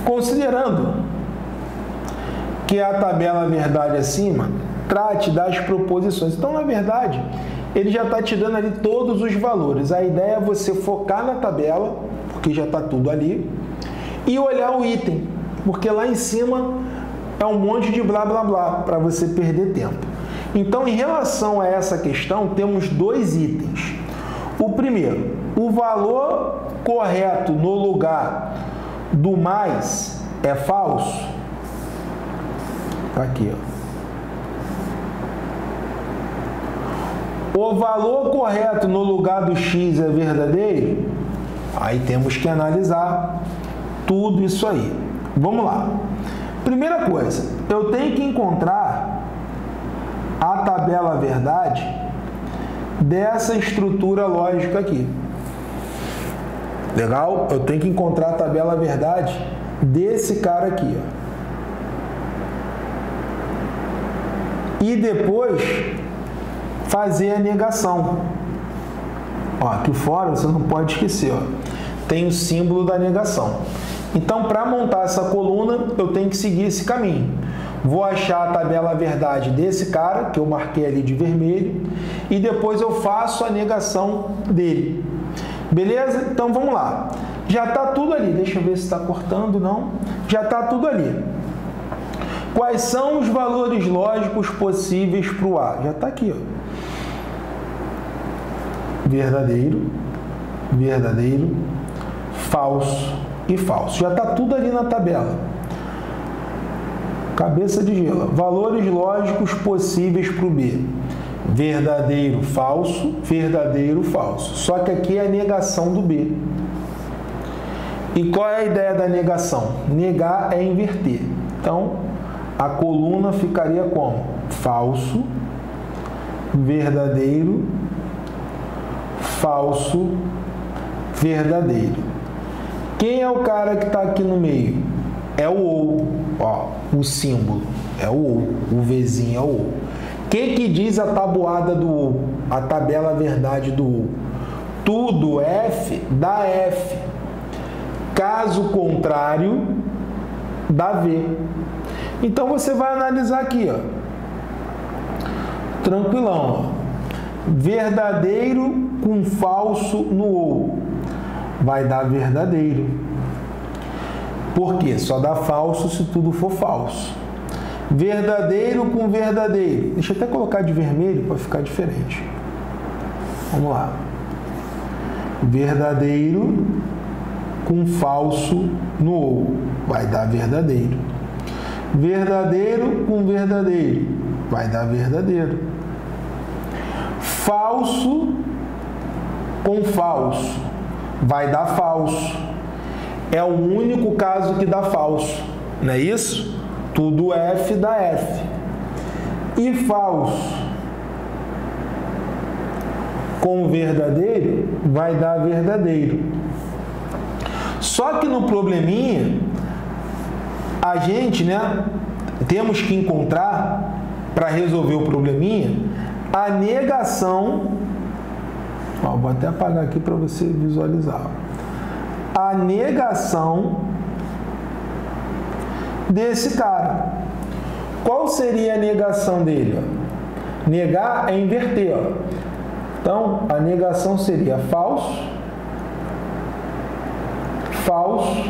Considerando que a tabela verdade acima trate das proposições. Então, na verdade, ele já está te dando ali todos os valores. A ideia é você focar na tabela, porque já está tudo ali, e olhar o item, porque lá em cima é um monte de blá blá blá para você perder tempo. Então, em relação a essa questão, temos dois itens. O primeiro, o valor correto no lugar do mais é falso. Aqui, ó. O valor correto no lugar do x é verdadeiro? Aí temos que analisar tudo isso aí. Vamos lá. Primeira coisa, eu tenho que encontrar a tabela verdade dessa estrutura lógica aqui. Legal? Eu tenho que encontrar a tabela verdade desse cara aqui, ó. E depois fazer a negação. Ó, aqui fora você não pode esquecer, ó, tem o símbolo da negação. Então, para montar essa coluna, eu tenho que seguir esse caminho. Vou achar a tabela verdade desse cara, que eu marquei ali de vermelho, e depois eu faço a negação dele. Beleza? Então, vamos lá. Já está tudo ali. Deixa eu ver se está cortando, não. Já está tudo ali. Quais são os valores lógicos possíveis para o A? Já está aqui, ó. Verdadeiro, verdadeiro, falso e falso. Já está tudo ali na tabela. Cabeça de gelo. Valores lógicos possíveis para o B. Verdadeiro, falso, verdadeiro, falso. Só que aqui é a negação do B. E qual é a ideia da negação? Negar é inverter. Então, a coluna ficaria como? Falso, verdadeiro, falso, verdadeiro. Quem é o cara que está aqui no meio? É o ou. Ó, o símbolo é o ou. O Vzinho é o ou. O que diz a tabuada do ou? A tabela verdade do ou. Tudo F dá F. Caso contrário, dá V. Então, você vai analisar aqui, ó. Tranquilão, ó. Verdadeiro com falso no ou. Vai dar verdadeiro. Por quê? Só dá falso se tudo for falso. Verdadeiro com verdadeiro. Deixa eu até colocar de vermelho para ficar diferente. Vamos lá. Verdadeiro com falso no ou. Vai dar verdadeiro. Verdadeiro com verdadeiro. Vai dar verdadeiro. Falso com falso. Vai dar falso. É o único caso que dá falso. Não é isso? Tudo F dá F. E falso com verdadeiro vai dar verdadeiro. Só que no probleminha, a gente, né, temos que encontrar, para resolver o probleminha, a negação. Ó, vou até apagar aqui para você visualizar. A negação desse cara. Qual seria a negação dele? Ó? Negar é inverter. Ó. Então, a negação seria falso, falso,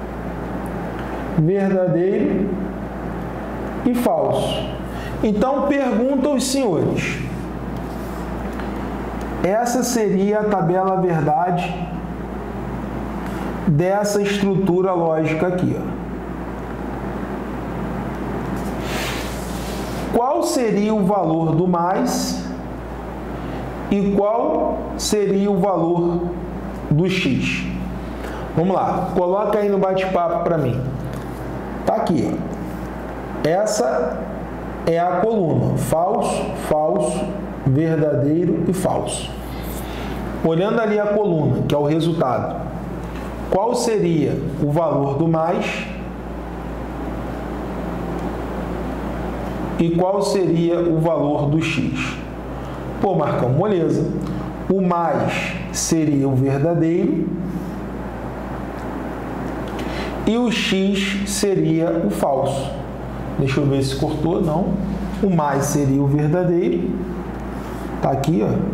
verdadeiro e falso. Então, pergunta aos senhores. Essa seria a tabela verdade dessa estrutura lógica aqui, ó. Qual seria o valor do mais e qual seria o valor do x? Vamos lá, coloca aí no bate-papo para mim. Tá aqui, ó. Essa é a coluna, falso, falso, verdadeiro e falso. Olhando ali a coluna, que é o resultado, qual seria o valor do mais e qual seria o valor do x? Pô, Marcão, moleza. O mais seria o verdadeiro e o X seria o falso. Deixa eu ver se cortou, não. O mais seria o verdadeiro. Tá aqui, ó.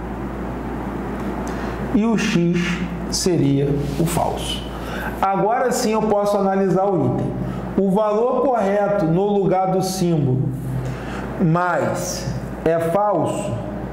E o X seria o falso. Agora sim eu posso analisar o item. O valor correto no lugar do símbolo mais é falso?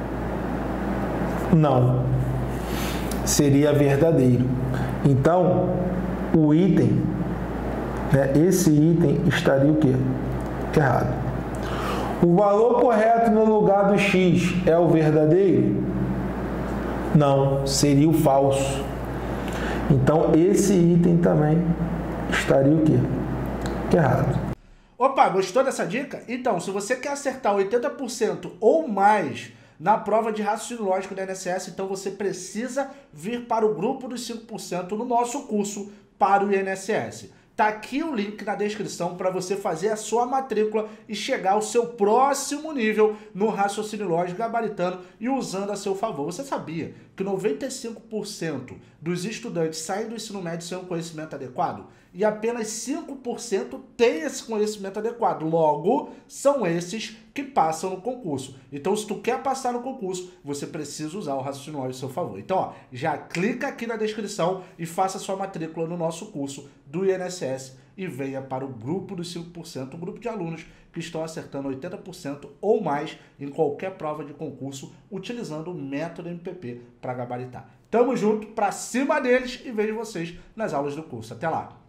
Não. Seria verdadeiro. Então, o item, esse item estaria o quê? Errado. O valor correto no lugar do X é o verdadeiro? Não, seria o falso. Então, esse item também estaria o quê? Errado. Opa, gostou dessa dica? Então, se você quer acertar 80% ou mais na prova de raciocínio lógico da INSS, então você precisa vir para o grupo dos 5% no nosso curso para o INSS. Tá aqui o link na descrição para você fazer a sua matrícula e chegar ao seu próximo nível no raciocínio lógico gabaritano e usando a seu favor. Você sabia que 95% dos estudantes saem do ensino médio sem um conhecimento adequado? E apenas 5% têm esse conhecimento adequado. Logo, são esses que passam no concurso. Então, se tu quer passar no concurso, você precisa usar o raciocínio lógico a seu favor. Então, ó, já clica aqui na descrição e faça sua matrícula no nosso curso do INSS e venha para o grupo dos 5%, um grupo de alunos que estão acertando 80% ou mais em qualquer prova de concurso utilizando o método MPP para gabaritar. Tamo junto, pra cima deles e vejo vocês nas aulas do curso. Até lá!